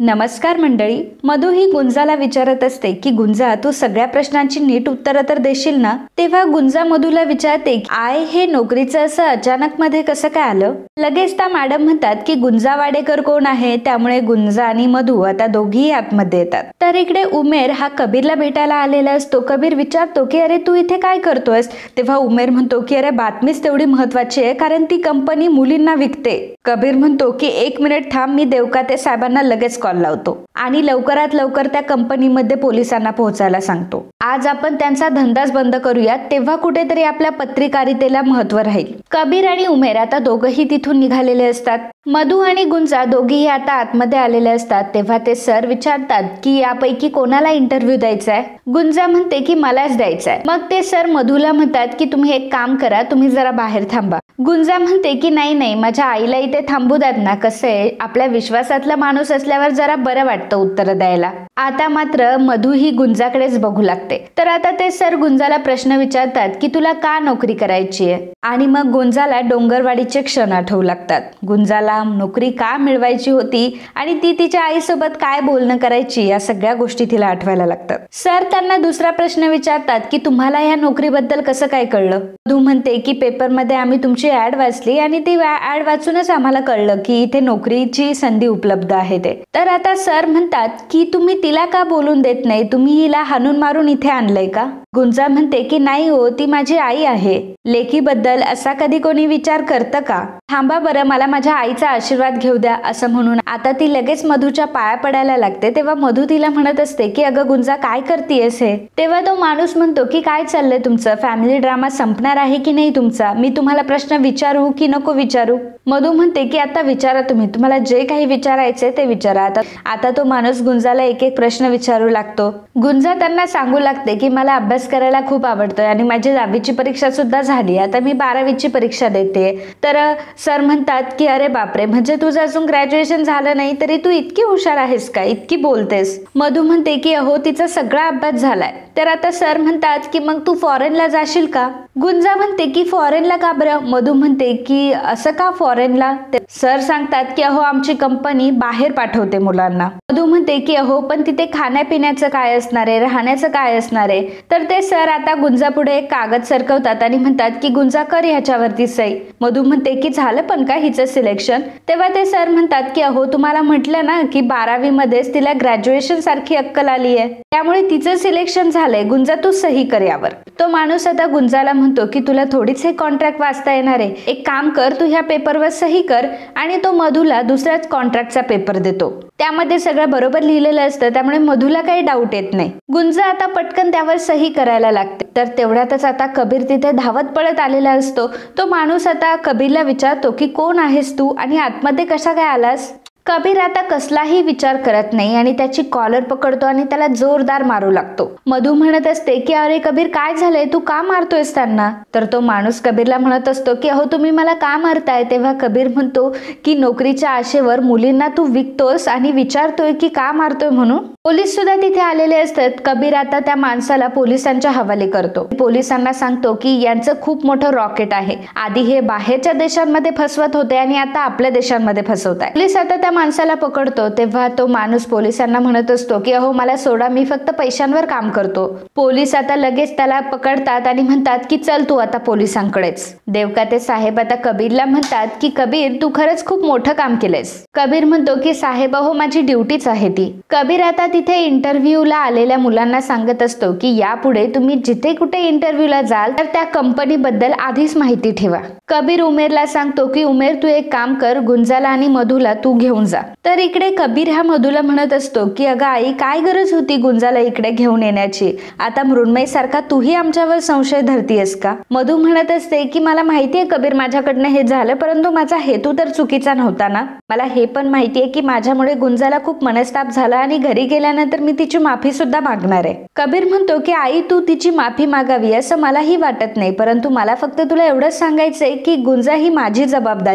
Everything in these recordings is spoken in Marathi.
नमस्कार मंडळी. मधू ही गुंजाला विचारत असते की गुंजा, तू सगळ्या प्रश्नांची नीट उत्तरं तर देशील ना? तेव्हा गुंजा मधूला विचारते, आय हे नोकरीचं असं अचानक मध्ये कसं काय आलं? लगेच त्या मॅडम म्हणतात की गुंजा वाडेकर कोण आहे, त्यामुळे गुंजा आणि मधू आता दोघीही आतमध्ये येतात. तर इकडे उमेर हा कबीरला भेटायला आलेला असतो. कबीर विचारतो की अरे तू इथे काय करतोयस? तेव्हा उमेर म्हणतो की अरे बातमीच तेवढी महत्वाची आहे, कारण ती कंपनी मुलींना विकते. कबीर म्हणतो की 1 मिनिट थांब, मी देवकाते साहेबांना लगेच कॉल लावतो आणि लवकरात लवकर त्या कंपनीमध्ये पोलिसांना पोहोचायला सांगतो. आज आपण त्यांचा धंदाच बंद करूयात, तेव्हा कुठेतरी आपल्या पत्रकारितेला महत्व राहील. कबीर आणि उमेर आता दोघंही तिथून निघालेले असतात. मधू आणि गुंजा दोघीही आता आतमध्ये आलेले असतात. तेव्हा ते सर विचारतात की यापैकी कोणाला इंटरव्ह्यू द्यायचा आहे? गुंजा म्हणते की मलाच द्यायचा आहे. मग ते सर मधूला म्हणतात की तुम्ही एक काम करा, तुम्ही जरा बाहेर थांबा. गुंजा म्हणते की नाही, माझ्या आईला इथे थांबू द्यात ना. कसं आहे, आपल्या विश्वासातला माणूस असल्यावर जरा बरं वाटतं उत्तर द्यायला. आता मात्र मधू ही गुंजाकडेच बघू लागते. तर आता ते सर गुंजाला प्रश्न विचारतात की तुला का नोकरी करायची आहे? आणि मग गुंजाला डोंगरवाडीचे क्षण आठवू लागतात. गुंजाला नोकरी का मिळवायची होती आणि ती तिच्या आईसोबत काय बोलणं करायची, या सगळ्या गोष्टी तिला आठवायला लागतात. सर त्यांना दुसरा प्रश्न विचारतात की तुम्हाला या नोकरीबद्दल कसं काय कळलं? मधू म्हणते की पेपरमध्ये आम्ही तुमची ऍड वाचली आणि ती ऍड वाचूनच आम्हाला कळलं की इथे नोकरीची संधी उपलब्ध आहे ते. तर आता सर म्हणतात की तुम्ही तिला का बोलून देत नाही? तुम्ही हिला हाणून मारून इथे आणलंय का? गुंजा म्हणते की नाही हो, ती माझी आई आहे. लेकीबद्दल असा कधी कोणी विचार करतं का? थांबा बरं, मला माझ्या आईचा आशीर्वाद घेऊ द्या, असं म्हणून आता ती लगेच मधूच्या पाया पडायला लागते. तेव्हा मधू तिला म्हणत असते की अगं गुंजा, काय करतेयस हे? तेव्हा तो माणूस म्हणतो की काय चाललंय तुमचं? फॅमिली ड्रामा संपणार आहे की नाही तुमचा? मी तुम्हाला प्रश्न विचारू की नको विचारू? मधू म्हणते की आता विचारा, तुम्हाला जे काही विचारायचे ते विचारा. आता तो माणूस गुंजाला एक एक प्रश्न विचारू लागतो. गुंजा त्यांना सांगू लागते की मला अभ्यास करायला खूप आवडतोय आणि माझी 10वीची परीक्षा सुद्धा झाली, आता मी 12वीची परीक्षा देते. तर सर म्हणतात की अरे बापरे, म्हणजे तुझं अजून ग्रॅज्युएशन झालं नाही तरी तू इतकी हुशार आहेस का, इतकी बोलतेस? मधू म्हणते की अहो, तिचा सगळा अभ्यास झालाय. तर आता सर म्हणतात की मग तू फॉरेनला जाशील का? गुंजा म्हणते की फॉरेनला का बरं? मधू म्हणते की असं का फॉरेनला? सर सांगतात की अहो, आमची कंपनी बाहेर पाठवते मुलांना. मधू म्हणते की अहो, पण तिथे खाण्यापिण्याचं काय असणार आहे, राहण्याचं काय असणार आहे? तर ते सर आता गुंजा पुढे एक कागद सरकवतात आणि म्हणतात की गुंजा कर ह्याच्यावरती सही. मधू म्हणते की झालं पण का हिचं सिलेक्शन? तेव्हा ते सर म्हणतात की अहो, तुम्हाला म्हटलं ना की 12वी मध्येच तिला ग्रॅज्युएशन सारखी अक्कल आली आहे, त्यामुळे तिचं सिलेक्शन झालंय. गुंजा तू सही कर यावर. तो माणूस आता गुंजाला म्हणतो की तुला थोडीच हे कॉन्ट्रॅक्ट वाचता येणार आहे, एक काम कर, तू ह्या पेपरवर सही कर. आणि तो मधूला दुसऱ्याच कॉन्ट्रॅक्टचा पेपर देतो. त्यामध्ये सगळं बरोबर लिहिलेलं असतं, त्यामुळे मधूला काही डाऊट येत नाही. गुंजा आता पटकन त्यावर सही करायला लागते. तर तेवढ्यातच आता कबीर तिथे धावत पळत आलेला असतो. तो माणूस आता कबीरला विचारतो की कोण आहेस तू आणि आतमध्ये कसा काय आलास? कबीर आता कसलाही विचार करत नाही आणि त्याची कॉलर पकडतो आणि त्याला जोरदार मारू लागतो. मधू म्हणत असते की अरे कबीर, काय झालंय, तू का मारतोयस त्यांना? तर तो माणूस कबीरला म्हणत असतो की अहो, तुम्ही मला का मारताय? तेव्हा कबीर म्हणतो की नोकरीच्या आशेवर मुलींना तू विकतोस आणि विचारतोय की का मारतोय म्हणून. पोलीस सुद्धा तिथे आलेले असतात. कबीर आता त्या माणसाला पोलिसांच्या हवाले करतो. पोलिसांना सांगतो की यांचं खूप मोठं रॉकेट आहे, आधी हे बाहेरच्या देशांमध्ये फसवत होते आणि आता आपल्या देशांमध्ये फसवताय. पोलीस आता त्या माणसाला पकडतो. तेव्हा तो माणूस पोलिसांना म्हणत असतो की अहो, मला सोडा, मी फक्त पैशांवर काम करतो. पोलीस आता लगेच त्याला पकडतात आणि म्हणतात की चल तू आता पोलिसांकडेच. देवकाते साहेब आता कबीरला म्हणतात की कबीर, तू खरंच खूप मोठं काम केलंयस. कबीर म्हणतो की साहेब, अहो माझी ड्युटीच आहे ती. कबीर आता तिथे इंटरव्ह्यूला आलेल्या मुलांना सांगत असतो की यापुढे तुम्ही जिथे कुठे इंटरव्ह्यूला जाल तर त्या कंपनी बद्दल आधीच माहिती ठेवा. कबीर उमेरला सांगतो की उमेर, तू एक काम कर, गुंजाला आणि मधूला तू घेऊन जा. तर इकडे कबीर हा मधूला म्हणत असतो की अगं आई, काय गरज होती गुंजाला इकडे घेऊन येण्याची? आता मृण्मयी सारखा तूही आमच्यावर संशय धरतीयस का? मधू म्हणत असते की मला माहितीये कबीर, माझ्याकडनं हे झालं, परंतु माझा हेतू तर चुकीचा नव्हता ना. मला हे पण माहितीये की माझ्यामुळे गुंजाला खूप मनस्ताप झाला आणि घरी गेल्यानंतर मी तिची माफी सुद्धा मागणार आहे. कबीर म्हणतो की आई, तू तिची माफी मागावी असं मलाही वाटत नाही, परंतु मला फक्त तुला एवढंच सांगायचंय की गुंजा ही माझी जबाबदारी आहे.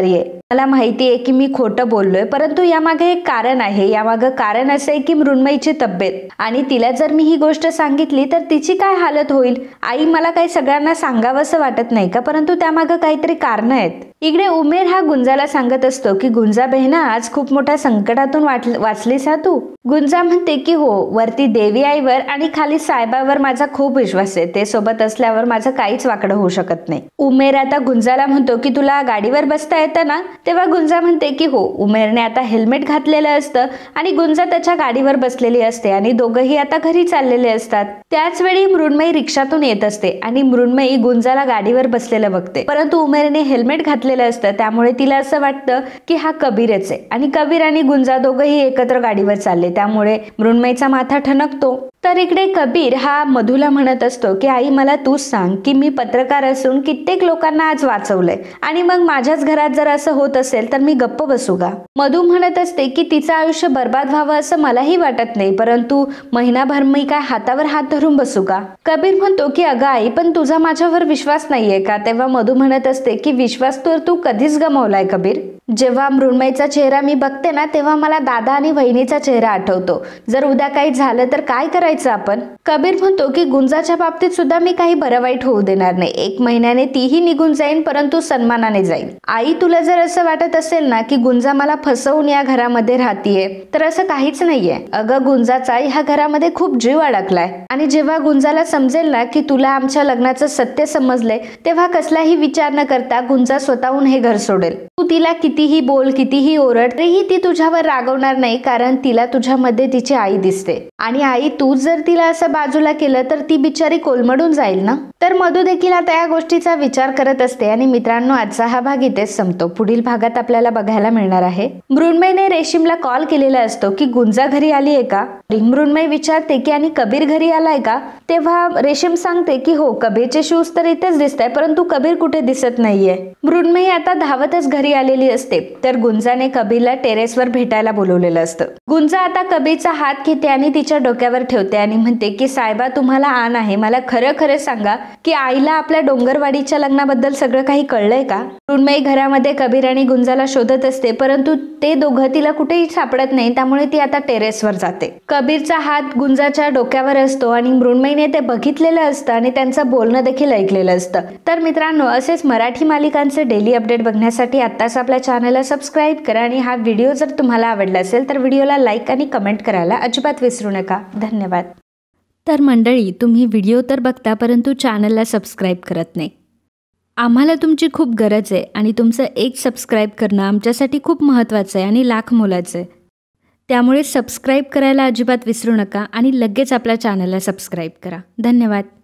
मला माहिती आहे की मी खोटं बोललोय, परंतु यामागे एक कारण आहे. यामागे कारण असं आहे की मृण्मयीची तब्येत, आणि तिला जर मी ही गोष्ट सांगितली तर तिची काय हालत होईल. आई, मला काही सगळ्यांना सांगावंसं वाटत नाही का, परंतु त्यामागे काहीतरी कारण आहेत. इकडे उमेर हा गुंजाला सांगत असतो की गुंजा बहिणा, आज खूप मोठ्या संकटातून वाचलीस हा तू. गुंजा म्हणते की हो, वरती देवी आईवर आणि खाली साहेबावर माझा खूप विश्वास आहे. ते सोबत असल्यावर माझं काहीच वाकडं होऊ शकत नाही. उमेर आता गुंजाला म्हणतो की तुला गाडीवर बसता येतं ना. तेव्हा गुंजा म्हणते की हो. उमेरने आता हेल्मेट घातलेलं असतं आणि गुंजा त्याच्या गाडीवर बसलेली असते आणि दोघंही आता घरी चाललेले असतात. त्याच वेळी मृण्मयी रिक्षातून येत असते आणि मृण्मयी गुंजाला गाडीवर बसलेलं बघते, परंतु उमेरने हेल्मेट घातलेलं असतं, त्यामुळे तिला असं वाटतं की हा कबीरच आहे. आणि कबीर आणि गुंजा दोघंही एकत्र गाडीवर चालले, त्यामुळे मृण्मयीचा माथा ठणकतो. तर इकडे कबीर हा मधूला म्हणत असतो की आई, मला तूच सांग की मी पत्रकार असून कित्येक लोकांना आज वाचवलंय, आणि मग माझ्याच घरात जर असं होत असेल तर मी गप्प बसू का. मधू म्हणत असते की तिचं आयुष्य बर्बाद व्हावं असं मलाही वाटत नाही, परंतु महिनाभर मी काय हातावर हात धरून बसू का. कबीर म्हणतो की अगं आई, पण तुझा माझ्यावर विश्वास नाहीये का. तेव्हा मधू म्हणत असते की विश्वास तर तू कधीच गमावलाय कबीर. जेव्हा मृण्मयीचा चेहरा मी बघते ना, तेव्हा मला दादा आणि वहिनीचा चेहरा आठवतो. जर उद्या काही झालं तर काय करायचं आपण. कबीर म्हणतो की गुंजाच्या बाबतीत सुद्धा मी काही बरं वाईट होऊ देणार नाही. 1 महिन्याने तीही निघून जाईन, परंतु सन्मानाने जाईल. आई, तुला जर असं वाटत असेल ना की गुंजा मला फसवून या घरामध्ये राहतीये, तर असं काहीच नाहीये. अगं, गुंजाचा ह्या घरामध्ये खूप जीव अडकलाय, आणि जेव्हा गुंजाला समजेल ना की तुला आमच्या लग्नाचं सत्य समजलंय, तेव्हा कसलाही विचार न करता गुंजा स्वतःहून हे घर सोडेल. तू तिला कितीही बोल, कितीही ओरड, तरीही ती तुझ्यावर रागवणार नाही, कारण तिला तुझ्यामध्ये तिची आई दिसते. आणि आई, तू जर तिला असं बाजूला केलं तर ती बिचारी कोलमडून जाईल ना. तर मधू देखील आता या गोष्टीचा विचार करत असते. आणि मित्रांनो, आजचा हा भाग इथेच संपतो. पुढील भागात आपल्याला बघायला मिळणार आहे मृण्मयीने रेशीमला कॉल केलेला असतो की गुंजा घरी आली आहे का. मृण्मयी विचारते की आणि कबीर घरी आलाय का. तेव्हा रेशीम सांगते की हो, कबीरचे शूज तर इथेच दिसत आहे, परंतु कबीर कुठे दिसत नाहीये. मृण्मयी आता धावतच घरी आलेली असते, तर गुंजाने कबीरला टेरेसवर भेटायला बोलवलेलं असतं. गुंजा आता कबीरचा हात घेते आणि तिच्या डोक्यावर ठेवते आणि म्हणते की साहेबा, तुम्हाला आण आहे, मला खरं खरं सांगा की आईला आपल्या डोंगरवाडीच्या लग्नाबद्दल सगळं काही कळलंय का. मृण्मयी घरामध्ये कबीर आणि गुंजाला शोधत असते, परंतु ते दोघं तिला कुठेही सापडत नाही, त्यामुळे ती आता टेरेसवर जाते. कबीरचा हात गुंजाच्या डोक्यावर असतो आणि मृण्मयीने ते बघितलेलं असतं आणि त्यांचं बोलणं देखील ऐकलेलं असतं. तर मित्रांनो, असेच मराठी मालिकांचे डेली अपडेट बघण्यासाठी आत्ताच आपल्या चॅनलला सबस्क्राईब करा, आणि हा व्हिडिओ जर तुम्हाला आवडला असेल तर व्हिडिओला लाईक आणि कमेंट करायला अजिबात विसरू नका. धन्यवाद. तर मंडळी, तुम्ही व्हिडिओ तर बघता, परंतु चॅनलला सबस्क्राईब करत नाही. आम्हाला तुमची खूप गरज आहे, आणि तुमचं एक सबस्क्राईब करणं आमच्यासाठी खूप महत्त्वाचं आहे आणि लाख मोलाचं आहे. त्यामुळे सबस्क्राईब करायला अजिबात विसरू नका आणि लगेच आपल्या चॅनलला सबस्क्राईब करा. धन्यवाद.